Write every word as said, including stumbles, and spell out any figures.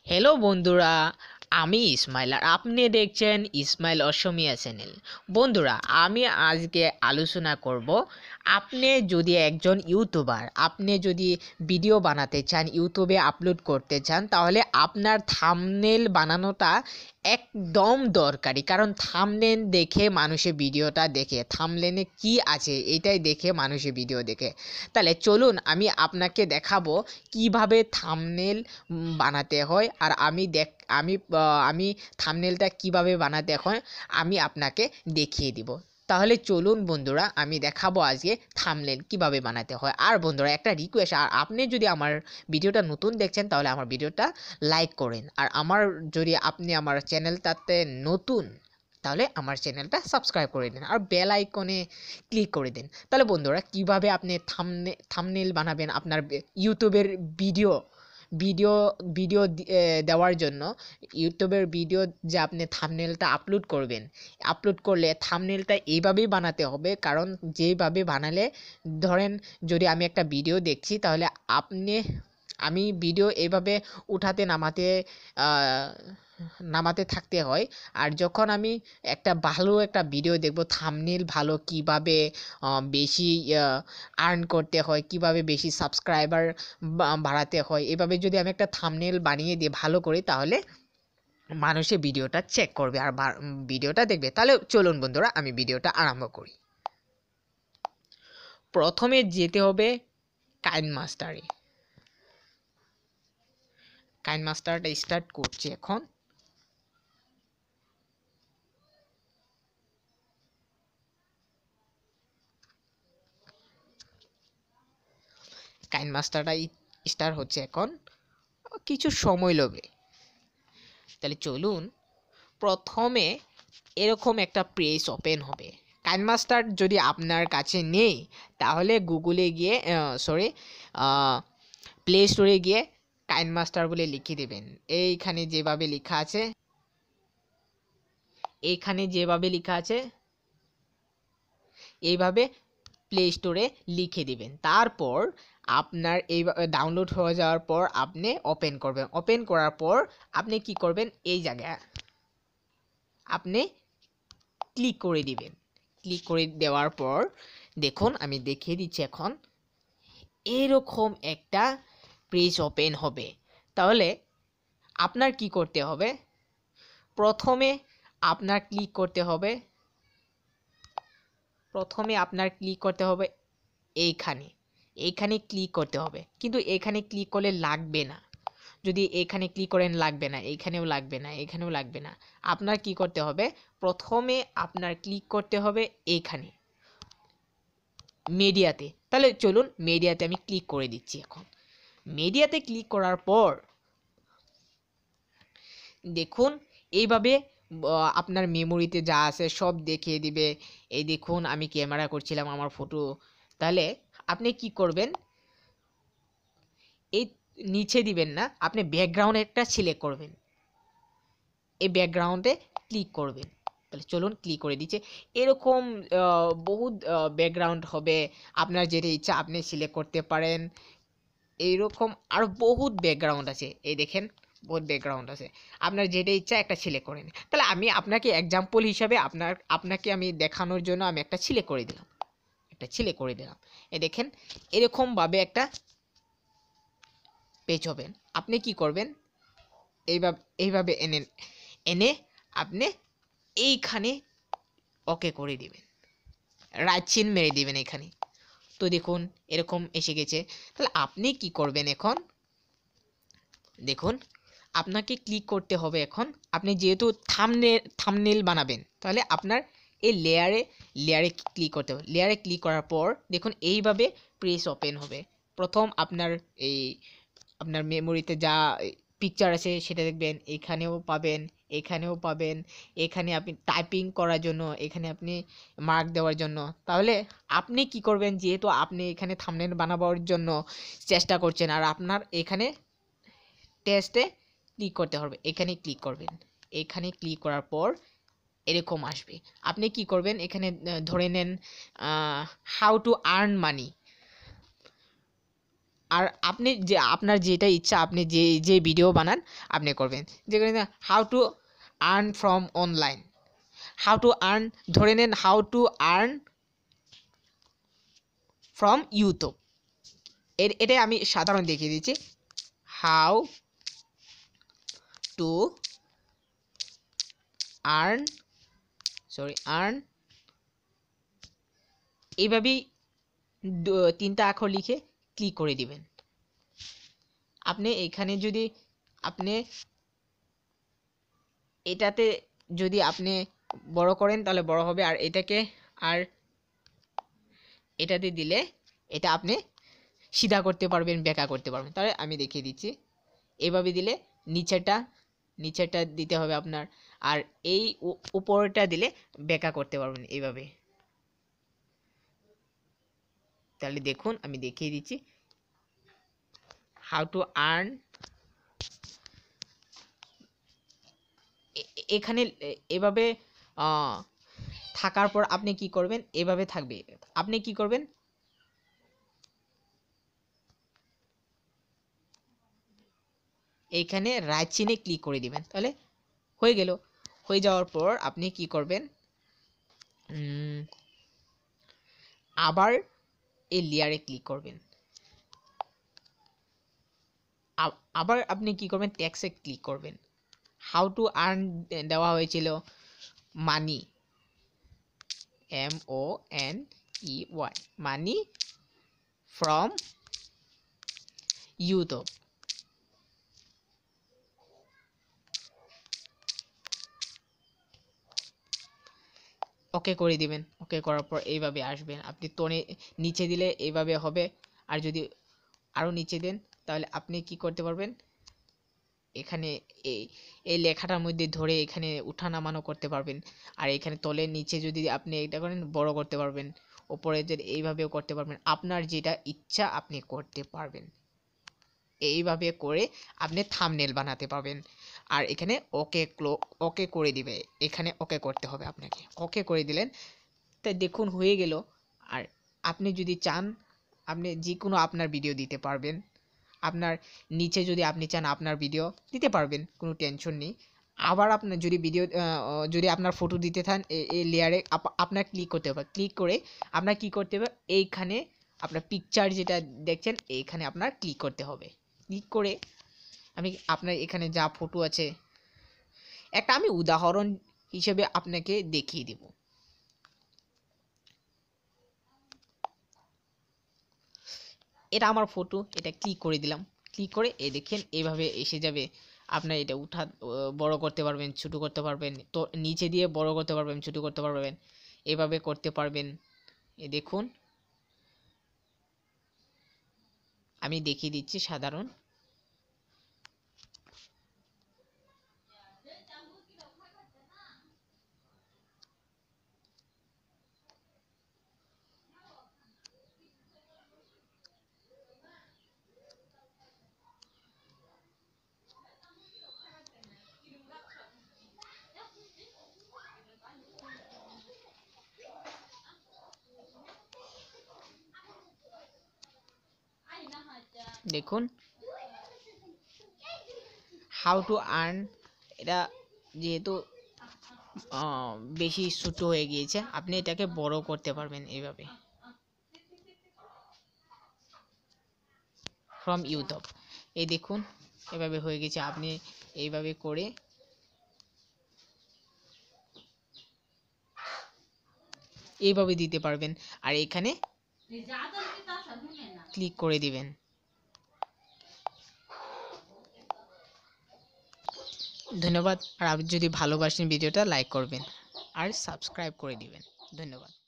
Hello বন্ধুরা, আমি ইসমাইল আর আপনি দেখছেন ইসমাইল অসমীয়া চ্যানেল। বন্ধুরা, আমি আজকে আলোচনা করব, আপনি যদি একজন ইউটিউবার, আপনি যদি ভিডিও বানাতে চান, ইউটিউবে আপলোড করতে চান, তাহলে আপনার থাম্বনেল বানানোটা একদম দরকারি। কারণ থাম্বনেল দেখে মানুষে ভিডিওটা দেখে, থাম্বনেলে কি আছে এটাই দেখে মানুষে ভিডিও দেখে। তাহলে চলুন আমি আপনাকে দেখাবো কিভাবে থাম্বনেল বানাতে হয়, আর আমি দেখ আমি আমি থাম্বনেলটা কিভাবে বানাতে হয় আমি আপনাকে দেখিয়ে দিব। তাহলে চলুন বন্ধুরা, আমি দেখাবো আজকে থাম্বনেল কিভাবে বানাতে হয়। আর বন্ধুরা, একটা রিকোয়েস্ট, আর আপনি যদি আমার ভিডিওটা নতুন দেখছেন তাহলে আমার ভিডিওটা লাইক করেন, আর আমার যদি আপনি আমার চ্যানেলটাতে নতুন তাহলে আমার চ্যানেলটা সাবস্ক্রাইব করে দিন আর বেল আইকনে ক্লিক করে দিন। তাহলে বন্ধুরা, কিভাবে আপনি থাম্বনে থাম্বনেল বানাবেন আপনার ইউটিউবের ভিডিও ভিডিও ভিডিও দেওয়ার জন্য, ইউটিউবের ভিডিও যে আপনি থাম্বনেলটা আপলোড করবেন, আপলোড করলে থাম্বনেলটা এইভাবেই বানাতে হবে। কারণ যেভাবে বানালে, ধরেন যদি আমি একটা ভিডিও দেখছি তাহলে আপনি আমি ভিডিও এইভাবে উঠাতে নামাতে নামাতে থাকতে হয়। আর যখন আমি একটা ভালো একটা ভিডিও দেখব, থাম্বনেল ভালো কিভাবে বেশি আর্ন করতে হয়, কিভাবে বেশি সাবস্ক্রাইবার বাড়াতে হয়, এভাবে যদি আমি একটা থাম্বনেল বানিয়ে দিই ভালো করে, তাহলে মানুষে ভিডিওটা চেক করবে আর ভিডিওটা দেখবে। তাহলে চলুন বন্ধুরা, আমি ভিডিওটা আরম্ভ করি। প্রথমে যেতে হবে কাইনমাস্টারে। কাইনমাস্টারটা স্টার্ট করছি এখন। কাইনমাস্টারটা স্টার্ট হচ্ছে এখন, কিছু সময় লাগবে। তাহলে চলুন, প্রথমে এরকম একটা পেজ ওপেন হবে। কাইনমাস্টার যদি আপনার কাছে নেই তাহলে গুগলে গিয়ে, সরি প্লে স্টোরে গিয়ে কাইনমাস্টার বলে লিখে দেবেন। এইখানে যেভাবে লেখা আছে এইখানে যেভাবে লেখা আছে এইভাবে প্লে স্টোরে লিখে দিবেন। তারপর আপনার এই ডাউনলোড হয়ে যাওয়ার পর আপনি ওপেন করবেন। ওপেন করার পর আপনি কি করবেন, এই জায়গায় আপনি ক্লিক করে দিবেন। ক্লিক করে দেওয়ার পর দেখুন, আমি দেখিয়ে দিচ্ছি এখন, এরকম একটা পেজ ওপেন হবে। তাহলে আপনার কি করতে হবে, প্রথমে আপনার ক্লিক করতে হবে প্রথমে আপনার ক্লিক করতে হবে এইখানে এইখানে ক্লিক করতে হবে। কিন্তু এখানে ক্লিক করলে লাগবে না। যদি এখানে ক্লিক করেন লাগবে না, এখানেও লাগবে না, এখানেও লাগবে না। আপনার কি করতে হবে, প্রথমে আপনার ক্লিক করতে হবে এইখানে মিডিয়াতে। তাহলে চলুন মিডিয়াতে আমি ক্লিক করে দিচ্ছি এখন। মিডিয়াতে ক্লিক করার পর দেখুন, এইভাবে আপনার মেমোরিতে যা আছে সব দেখিয়ে দিবে। এই দেখুন, আমি ক্যামেরা করছিলাম আমার ফটো। তাহলে আপনি কি করবেন, এই নিচে দিবেন না, আপনি ব্যাকগ্রাউন্ড একটা সিলেক্ট করবেন, এই ব্যাকগ্রাউন্ডে ক্লিক করবেন। তাহলে চলুন ক্লিক করে দিচ্ছে। এরকম বহুত ব্যাকগ্রাউন্ড হবে, আপনার যেটা ইচ্ছা আপনি সিলেক্ট করতে পারেন। এইরকম আরও বহুত ব্যাকগ্রাউন্ড আছে, এই দেখেন বহুত ব্যাকগ্রাউন্ড আছে, আপনার যেটা ইচ্ছা একটা সিলেক্ট করে নিন। তাহলে আমি আপনাকে এক্সাম্পল হিসাবে আপনার আপনাকে আমি দেখানোর জন্য আমি একটা সিলেক্ট করে দিলাম একটা সিলেক্ট করে দিলাম এই দেখেন, এরকমভাবে একটা পেজ হবেন। আপনি কি করবেন, এইভাবে এইভাবে এনে এনে আপনি এইখানে ওকে করে দিবেন, রাইট চিন মেরে দিবেন এখানে। তো দেখুন এরকম এসে গেছে। তাহলে আপনি কি করবেন এখন, দেখুন আপনাকে ক্লিক করতে হবে এখন। আপনি যেহেতু থাম্বনেল থাম্বনেল বানাবেন, তাহলে আপনার এই লেয়ারে লেয়ারে ক্লিক করতে হবে। লেয়ারে ক্লিক করার পর দেখুন এইভাবে পেজ ওপেন হবে। প্রথম আপনার এই আপনার মেমোরিতে যা পিকচার আছে সেটা দেখবেন, এখানেও পাবেন, এখানেও পাবেন, এখানে আপনি টাইপিং করার জন্য, এখানে আপনি মার্ক দেওয়ার জন্য। তাহলে আপনি কি করবেন, যেহেতু আপনি এখানে থাম্বনেল বানাবার জন্য চেষ্টা করছেন আর আপনার এখানে টেক্সটে ক্লিক করতে হবে, এখানে ক্লিক করবেন। এখানে ক্লিক করার পর এরকম আসবে। আপনি কি করবেন, এখানে ধরে নেন হাউ টু আর্ন মানি, আর আপনি যে আপনার যেটা ইচ্ছা আপনি যে যে ভিডিও বানান আপনি করবেন, যেখানে how to earn from online, how to earn, ধরে নেন how to earn from YouTube, এর এটাই আমি সাধারণ দেখিয়ে দিচ্ছি, how to earn sorry earn, এইভাবেই তিনটা অক্ষর লিখে ক্লিক করে দিবেন। আপনি এখানে যদি আপনি এটাতে যদি আপনি বড় করেন তাহলে বড় হবে, আর এটাকে আর এটাতে দিলে এটা আপনি সিধা করতে পারবেন, বেঁকা করতে পারবেন। তাহলে আমি দেখিয়ে দিচ্ছি, এভাবে দিলে নিচেরটা নিচেরটা দিতে হবে আপনার, আর এই উপরটা দিলে বেঁকা করতে পারবেন এইভাবে। তাহলে দেখুন আমি দেখিয়ে দিচ্ছি, হাউ টু আর্ন, এখানে এভাবে থাকার পর আপনি কি করবেন, এভাবে থাকবে, আপনি কি করবেন, এইখানে রাইট চিহ্নে ক্লিক করে দিবেন, তাহলে হয়ে গেল। হয়ে যাওয়ার পর আপনি কি করবেন, আবার এই লেয়ারে ক্লিক করবেন, আবার আপনি কি করবেন, ট্যাক্সে ক্লিক করবেন, হাউ টু আর্ন দেওয়া হয়েছিল money, M O N E Y, money from YouTube, okay করে দিবেন। ওকে করার পর এইভাবে আসবেন, আপনি টোনে নিচে দিলে এইভাবে হবে, আর যদি আরও নিচে দেন তাহলে আপনি কি করতে পারবেন, এখানে এই এই লেখাটার মধ্যে ধরে এখানে উঠা নামানো করতে পারবেন, আর এখানে তলে নিচে যদি আপনি এটা করেন বড় করতে পারবেন, ওপরে যদি এইভাবেও করতে পারবেন, আপনার যেটা ইচ্ছা আপনি করতে পারবেন। এইভাবে করে আপনি থাম্বনেল বানাতে পারবেন। আর এখানে ওকে ওকে করে দিবে, এখানে ওকে করতে হবে আপনাকে, ওকে করে দিলেন, তাই দেখুন হয়ে গেল। আর আপনি যদি চান আপনি যে কোনো আপনার ভিডিও দিতে পারবেন, আপনার নিচে যদি আপনি চান আপনার ভিডিও দিতে পারবেন, কোনো টেনশন নেই। আবার আপনার যদি ভিডিও যদি আপনার ফটো দিতে চান এই লেয়ারে আপনার ক্লিক করতে হবে, ক্লিক করে আপনার কি করতে হবে, এইখানে আপনার পিকচার যেটা দেখছেন এইখানে আপনার ক্লিক করতে হবে, ক্লিক করে আমি আপনার এখানে যা ফটো আছে একটা আমি উদাহরণ হিসেবে আপনাকে দেখিয়ে দেব। এটা আমার ফটো, এটা ক্লিক করে দিলাম, ক্লিক করে এই দেখেন এইভাবে এসে যাবে, আপনার এটা উঠা বড় করতে পারবেন, ছোট করতে পারবেন, তো নিচে দিয়ে বড় করতে পারবেন, ছোট করতে পারবেন, এভাবে করতে পারবেন। এই দেখুন আমি দেখিয়ে দিচ্ছি সাধারণ, দেখুন হাউ টু আর্ন, এটা যেহেতু বেশি ছোট হয়ে গিয়েছে আপনি এটাকে বড় করতে পারবেন এইভাবে ফ্রম ইউটিউব। এই দেখুন এভাবে হয়ে গেছে, আপনি এইভাবে করে এইভাবে দিতে পারবেন, আর এখানে ক্লিক করে দিবেন। ধন্যবাদ। আর আপনি যদি ভালোবাসেন ভিডিওটা লাইক করবেন আর সাবস্ক্রাইব করে দিবেন। ধন্যবাদ।